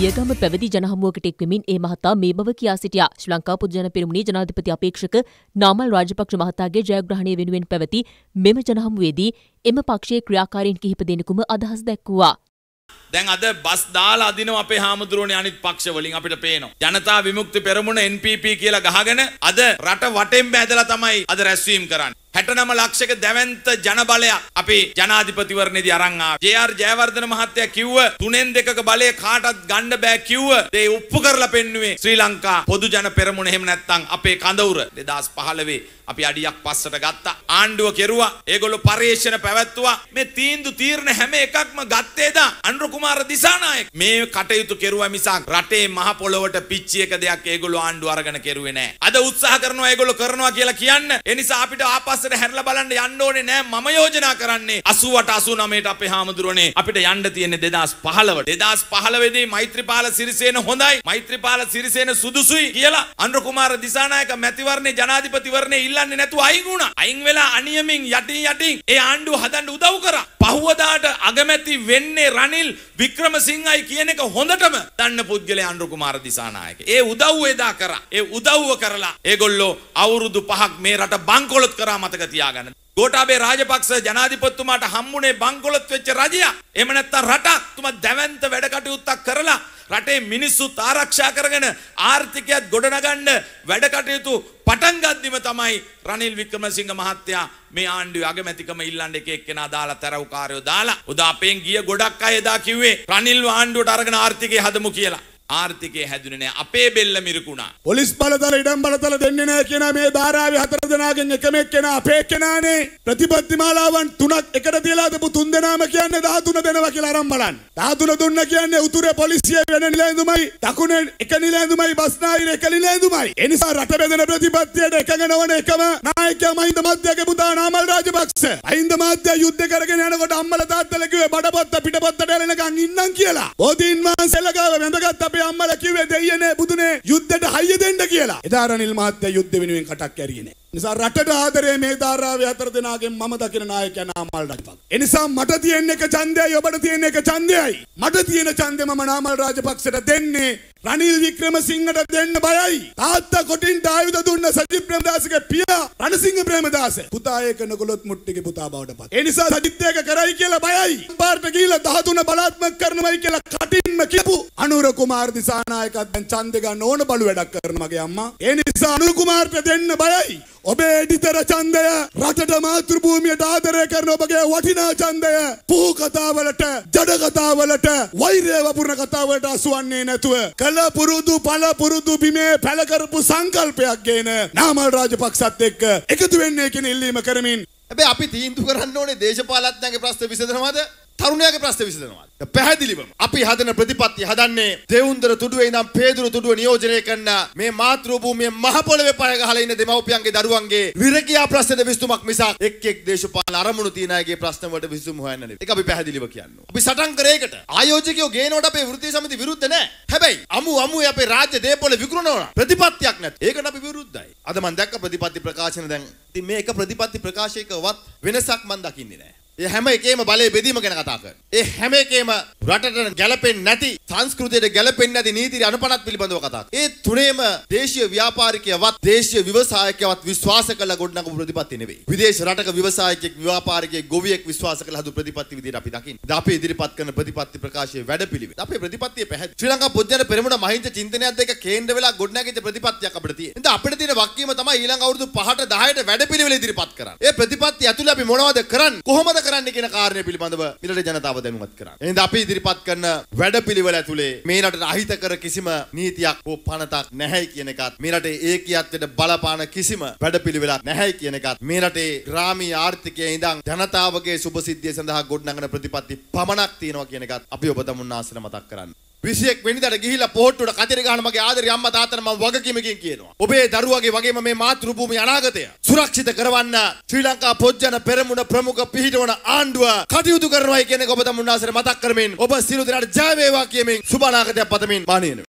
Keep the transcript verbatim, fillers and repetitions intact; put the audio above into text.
පියගම පැවති ජනහමුවකට එක්වෙමින් ඒ මහතා මේ බව කියා සිටියා. ශ්‍රී ලංකා පොදු ජන පෙරමුණේ ජනාධිපති අපේක්ෂක නාමල් රාජපක්ෂ මහතාගේ ජයග්‍රහණය වෙනුවෙන් පැවති මෙම ජනහමුවේදී එම පක්ෂයේ ක්‍රියාකාරීන් කිහිප දෙනෙකුම අදහස් දැක්වුවා. දැන් අද බස් දාලා අදිනවා අපේ හාමුදුරුවනේ අනිත් පක්ෂ වලින් අපිට පේනවා. ජනතා විමුක්ති පෙරමුණ එන් පී පී කියලා ගහගෙන අද රට වටෙන් බැදලා තමයි අද රැස්වීම කරන්නේ. හැට නවය ලක්ෂක දැවැන්ත ජනබලයක් අපි ජනාධිපතිවරණයේදී අරන් ආවා. ජේ ආර් ජයවර්ධන මහත්තයා කිව්ව තුනෙන් දෙකක බලය කාටවත් ගන්න බෑ කිව්ව. ඒ උප්පු කරලා පෙන්නුවේ ශ්‍රී ලංකා පොදු ජන පෙරමුණ. එහෙම නැත්නම් අපේ කඳවුර දෙදාස් පහළොව අපි අඩියක් පස්සට ගත්තා. ආණ්ඩුව කෙරුවා. ඒගොල්ලෝ පරීක්ෂණ පැවැත්තුවා. මේ තීන්දුව තීරණ හැම එකක්ම ගත්තේද අනුර කුමාර දිසානායක. මේ කටයුතු කෙරුවා මිසක් රටේ මහ පොළොවට පිච්චි එක දෙයක් ඒගොල්ලෝ ආණ්ඩුව අරගෙන කෙරුවේ නෑ. අද උත්සාහ කරනවා ඒගොල්ලෝ කරනවා කියලා කියන්න. ඒ නිසා අපිට ආපස් හැරලා බලන්න යන්න ඕනේ නෑ. මම යෝජනා කරන්නේ අසූවට අසූනවයට අපේ හාමුදුරනේ අපිට යන්න තියෙන්නේ දෙදාස් පහළොවට. දෙදාස් පහළොව දී මෛත්‍රීපාල සිරිසේන හොඳයි, මෛත්‍රීපාල සිරිසේන සුදුසුයි කියලා අනුර කුමාර දිසානායක මැතිවරණේ ජනාධිපතිවරණේ ඉල්ලන්නේ නැතුව අයින් වුණා. අයින් වෙලා අනියමින් යටින් යටින් ඒ ආණ්ඩුව හදන්න උදව් කරා. පහුවදාට අගමැති වෙන්නේ රනිල් වික්‍රමසිංහයි කියන එක හොඳටම දන්න පුද්ගලයා අනුර කුමාර දිසානායක. ඒ උදව්ව එදා කරා. ඒ උදව්ව කරලා ඒගොල්ලෝ අවුරුදු පහක් මේ රට බංකොලොත් කරා. මතක තියාගන්න. ගෝඨාභය රාජපක්ෂ ජනාධිපතිතුමාට හම්බුනේ බංකොලොත් වෙච්ච රජයක්. එහෙම නැත්නම් රටක් තුමා දැවැන්ත වැඩ කටයුත්තක් කරලා රටේ මිනිස්සුත් ආරක්ෂා කරගෙන ආර්ථිකයත් ගොඩනගන්න වැඩ කටයුතු පටන් ගද්දිම තමයි රනිල් වික්‍රමසිංහ මහත්තයා මේ ආණ්ඩුවේ අගමැතිකම ඉල්ලන්න එක එක්කෙනා දාලා තරවුකාරයෝ දාලා උදා අපෙන් ගිය ගොඩක් අය එදා කිව්වේ රනිල් ආණ්ඩුවට අරගෙන ආර්ථිකය හදමු කියලා. ආර්ථිකය හැදුනේ නැහැ. අපේ බෙල්ල මිරිකුණා. පොලිස් බලතල ඉඩම් බලතල දෙන්නේ නැහැ කියන මේ ධාරාවේ හතර දෙනාගෙන් එකම එක්කෙනා අපේ එක්කෙනානේ. ප්‍රතිපත්ති මාලාවන් තුනක් එකට තියලා දපු තුන් දෙනාම කියන්නේ දහතුන දෙනවා කියලා අරන් බලන්න. දහතුන දුන්න කියන්නේ උතුරේ පොලිසිය වෙන නිලැඳුමයි, දකුණේ එක නිලැඳුමයි, බස්නාහිර එක නිලැඳුමයි. ඒ නිසා රට බෙදෙන ප්‍රතිපත්තියට එකඟ නොවන එකම නායකයා මහින්ද මහත්තයාගේ පුතා නාමල් රාජපක්ෂ. මහින්ද මහත්තයා යුද්ධ කරගෙන යනකොට අම්මලා තාත්තලා කිව්වේ බඩපොත්ත පිටපොත්තට එලනකන් ඉන්නම් කියලා. බෝධීන් වහන්සේලා ගාව වැඳගත් අපේ අම්මලා කිව්වේ දෙයියනේ බුදුනේ යුද්ධයට හයිය දෙන්න කියලා. එදා රනිල් මහත්තයා යුද්ධ වෙනුවෙන් කටක් කැරියේ නෑ. නිසා රටට ආදරේ මේ ධාරාවේ හතර දෙනාගෙන් මම දකින නායකයා නාමල් රාජපක්ෂ. ඒ නිසා මට තියෙන එක ඡන්දයයි ඔබට තියෙන එක ඡන්දයයි. මට තියෙන ඡන්දේ මම නාමල් රාජපක්ෂට දෙන්නේ රනිල් වික්‍රමසිංහට දෙන්න බයයි. තාත්තා කොටින්ට ආයුධ දුන්න සජිත් ප්‍රේමදාසගේ පියා රණසිංහ ප්‍රේමදාස පුතා ඒක නකොලොත් මුට්ටිගේ පුතා බවට පත්. ඒ නිසා සජිත් ඒක කරයි කියලා බයයි. පාර්ට ගිහිල්ලා දහතුන බලාත්මක කරනවයි කියලා කටින්ම කියපු අනුර කුමාර දිසානායකත් දැන් ඡන්දේ ගන්න ඕන බලු වැඩක් කරන මගේ අම්මා. ඒ නිසා අනුර කුමාරට දෙන්න බයයි. ඔබේ එඩිතර ඡන්දය රටට මාතෘ භූමියට ආදරය කරන ඔබගේ වටිනා ඡන්දය පුහු කතාවලට, ජඩ කතාවලට, වෛරය වපුරන කතාවලට අසුවන්නේ නැතුව කල පුරුදු පළ පුරුදු බිමේ පැල කරපු සංකල්පයක් ගේන නාමල් රාජපක්ෂත් එක්ක එකතු වෙන්නේ කියන ඉල්ලීම කරමින් හැබැයි අපි තීන්දුව කරන්න ඕනේ දේශපාලඥයන්ගේ ප්‍රශ්න විසඳනවාද තරුණයාගේ ප්‍රශ්න විසඳනවාද? පැහැදිලිවම අපි හදන ප්‍රතිපත්තිය හදන්නේ දෙවුන්දර තුඩුවේ ඉඳන් පේදුරු තුඩුව නියෝජනය කරන මේ මාතෘ භූමියේ මහ පොළවේ පය ගහලා ඉන්න දෙමව්පියන්ගේ දරුවන්ගේ විරකියා ප්‍රශ්නද විසඳුමක් මිසක් එක් එක් දේශපාලන අරමුණු තියන අයගේ ප්‍රශ්න වලට විසඳුම් හොයන්න නෙවෙයි. ඒක අපි පැහැදිලිව කියනවා. අපි සටන් කරේකට ආයෝජකයෝ ගේනකොට අපේ වෘත්තීය සමිතිය විරුද්ධ නැහැ. හැබැයි අමු අමුවේ අපේ රාජ්‍ය දේපොළ විකුණනවා. ප්‍රතිපත්තියක් නැත්. ඒකට අපි විරුද්ධයි. අද මම දැක්ක ප්‍රතිපත්ති ප්‍රකාශන දැන් ඉතින් මේ එක ප්‍රතිපත්ති ප්‍රකාශයකවත් වෙනසක් මම දකින්නේ නැහැ. ඒ හැම එකේම බලය බෙදීම ගැන කතා කරනවා. ඒ හැම එකේම රටට ගැලපෙන්නේ නැති සංස්කෘතියට ගැලපෙන්නේ නැති නීති අනුපනත් පිළිබඳව කතා කරනවා. ඒ තුනේම දේශීය ව්‍යාපාරිකයවත් දේශීය ව්‍යවසායකයවත් විශ්වාස කළ ගොඩනගපු ප්‍රතිපත්ති නෙවෙයි. විදේශ රටක ව්‍යවසායකෙක් ව්‍යාපාරිකයෙක් ගොවියෙක් විශ්වාස කළ හදු ප්‍රතිපත්ති විදිහට අපි දකින්නේ. අපි ඉදිරිපත් කරන ප්‍රතිපත්ති ප්‍රකාශයේ වැඩපිළිවෙල. අපේ ප්‍රතිපත්තිය පැහැදිලි. ශ්‍රී ලංකා පොදු ජන පෙරමුණ මහින්ද චින්තනයත් එක්ක කේන්ද්‍ර වෙලා ගොඩනැගිච්ච ප්‍රතිපත්තියක් අපිට තියෙනවා. ඉතින් අපිට තියෙන වක්කීම තමයි ඊළඟ අවුරුදු පහට දහයට වැඩපිළිවෙල ඉදිරිපත් කරන්නේ. ඒ ප්‍රතිපත්තිය ඇතුළේ අපි මොනවද කරන්නේ? කොහොමද කරන්නේ කියන කාරණය පිළිබඳව මිලට ජනතාව දැනුවත් කරන්න. එහෙනම් අපි ඉදිරිපත් කරන වැඩපිළිවෙල ඇතුලේ මේ රටට අහිතකර කිසිම නීතියක් හෝ පනතක් නැහැ කියන එකත් මේ රටේ ඒකීයත්වයට බලපාන කිසිම වැඩපිළිවෙලක් නැහැ කියන එකත් මේ රටේ ග්‍රාමීය ආර්ථිකයේ ඉඳන් ජනතාවගේ සුභසිද්ධිය සඳහා ගොඩනගන ප්‍රතිපත්ති පමණක් තියෙනවා කියන එකත් අපි ඔබ තමුන්නාසල මතක් කරන්න. විසිඑක් වෙනිදාට ගිහිල්ලා පොහොට්ටුවට කතරි ගහන මගේ ආදරේ අම්මා තාත්තට මම වගකීමකින් කියනවා. ඔබේ දරුවගේ වගේම මේ මාතෘ භූමිය අනාගතය සුරක්ෂිත කරවන්න ශ්‍රී ලංකා පොදු ජන පෙරමුණ ප්‍රමුඛ පිහිටවන ආණ්ඩුව කටයුතු කරනවායි කියන එක ඔබ තමුන්නාසල මතක් කරමින් ඔබ සියලු දෙනාට ජය වේවා කියමින් සුබ අනාගතයක් පතමින් මානියන